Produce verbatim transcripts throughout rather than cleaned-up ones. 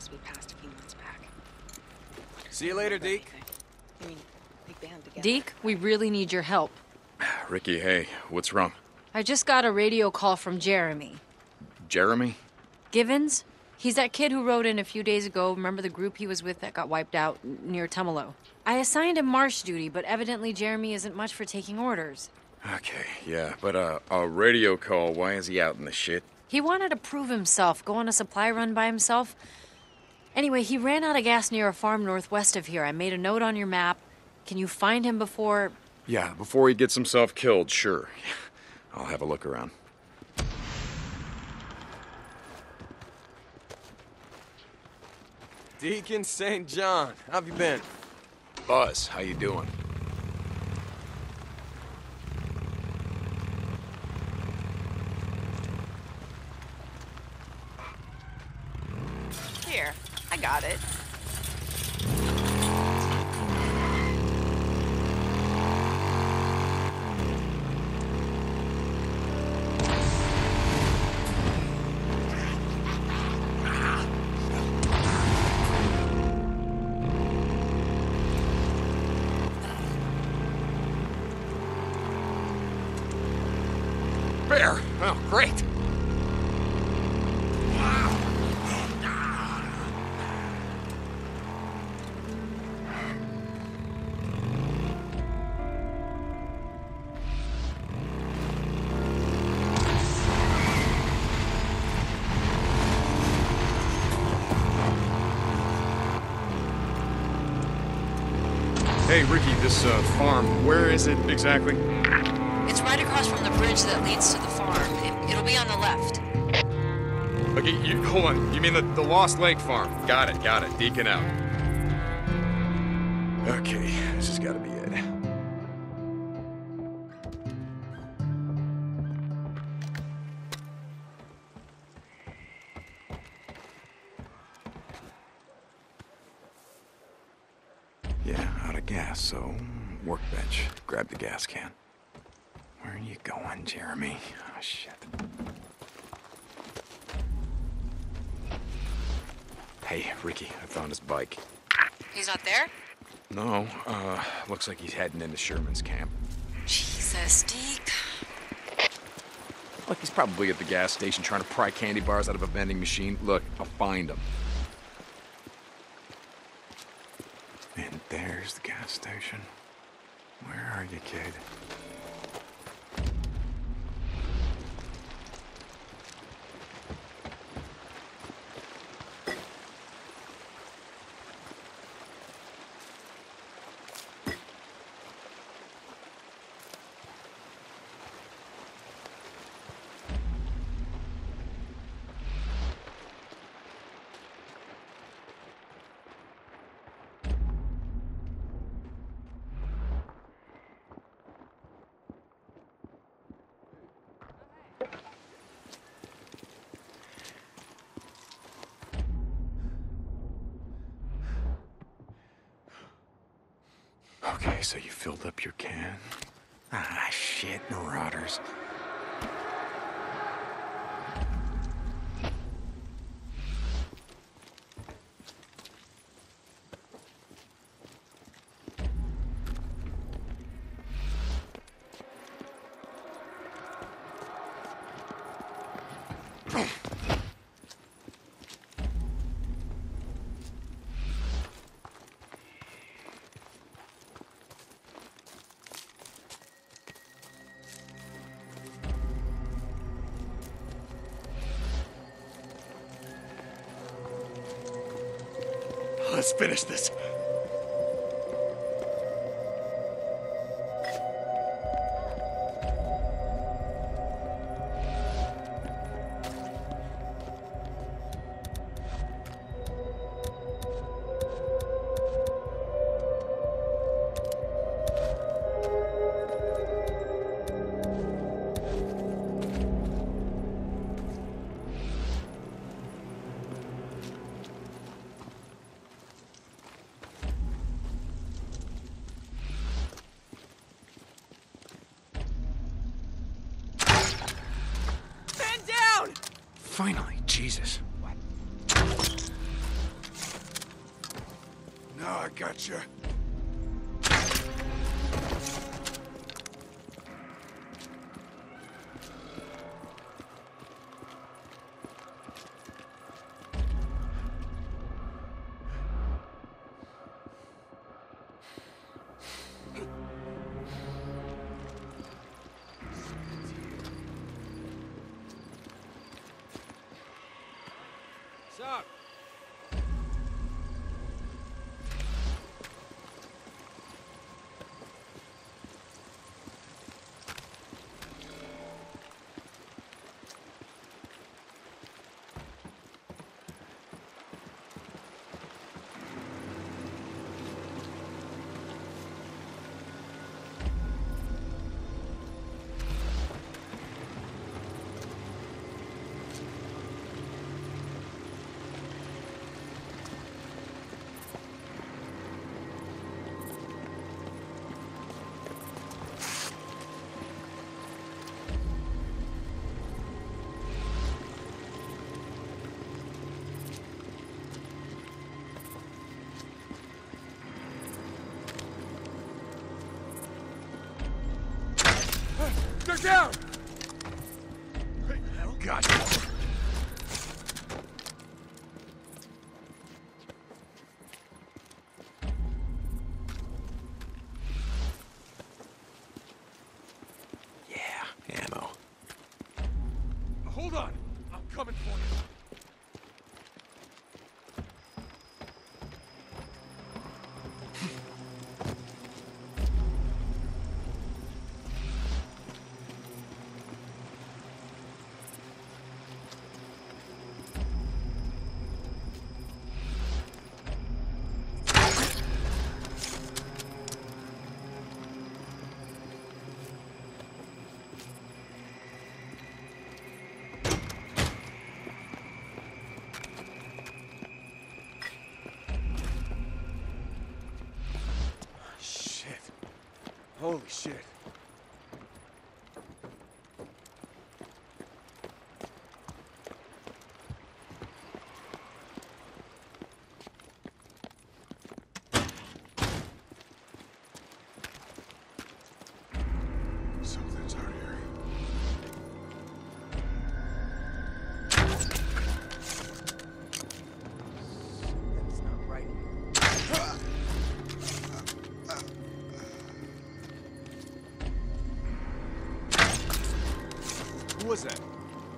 else we passed a few months back. See you later, Deke. I mean, big band together. Deke, we really need your help. Ricky, hey, what's wrong? I just got a radio call from Jeremy. Jeremy? Givens? He's that kid who wrote in a few days ago. Remember the group he was with that got wiped out n- near Tumalo? I assigned him marsh duty, but evidently Jeremy isn't much for taking orders. Okay, yeah, but uh, a radio call, why is he out in the shit? He wanted to prove himself, go on a supply run by himself. Anyway, he ran out of gas near a farm northwest of here. I made a note on your map. Can you find him before... Yeah, before he gets himself killed, sure. I'll have a look around. Deacon Saint John, how have you been? Buzz, how you doing? Here, I got it. Bear! Oh, great! Hey, Ricky, this uh, farm, where is it exactly? It's right across from the bridge that leads to the farm. It, it'll be on the left. Okay, you, hold on. You mean the, the Lost Lake farm? Got it, got it. Deacon out. Okay, this has got to be it. Yeah, out of gas, so workbench. Grab the gas can. Where are you going, Jeremy? Oh, shit. Hey, Ricky, I found his bike. He's not there? No, uh, looks like he's heading into Sherman's camp. Jesus, Deke. Look, he's probably at the gas station trying to pry candy bars out of a vending machine. Look, I'll find him. And there's the gas station. Where are you, kid? Okay, so you filled up your can? Ah, shit, marauders. Let's finish this. Man down! Finally, Jesus. Now I got you. Sup? They're down! Got you. Yeah, ammo. Hold on. I'm coming for you. Shit. Holy shit. Something's out here. That's not right. Who was that?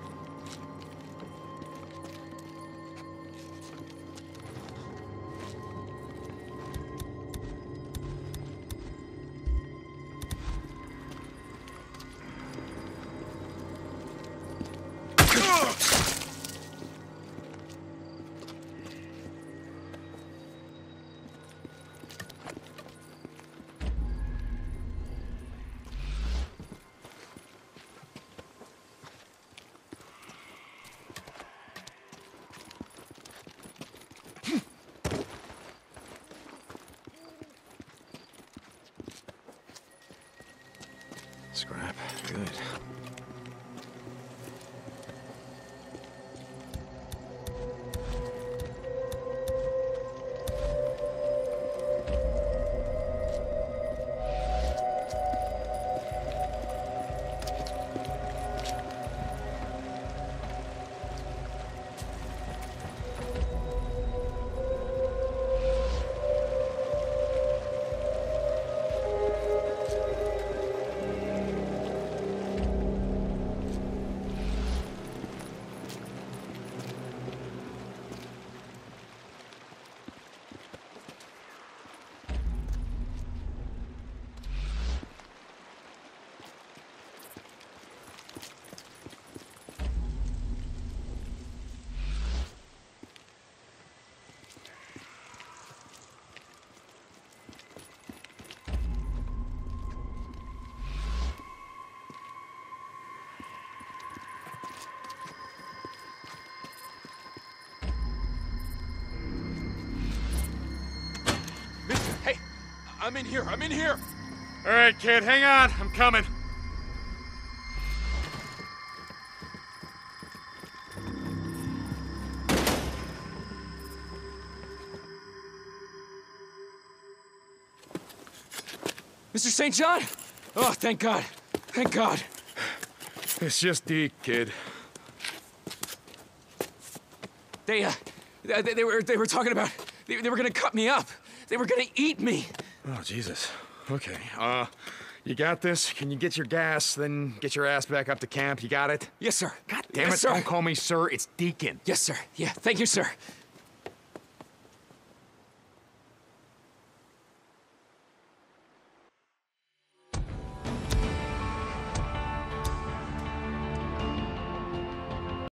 Scrap. Good. Mister, hey! I'm in here, I'm in here! All right, kid, hang on. I'm coming. Mister Saint John? Oh, thank God. Thank God. It's just Deke, kid. They, uh, they, they were, they were talking about, they, they were gonna cut me up. They were gonna eat me. Oh, Jesus. Okay, uh, you got this? Can you get your gas, then get your ass back up to camp? You got it? Yes, sir. God damn Yes, it, sir. don't call me sir, it's Deacon. Yes, sir. Yeah, thank you, sir.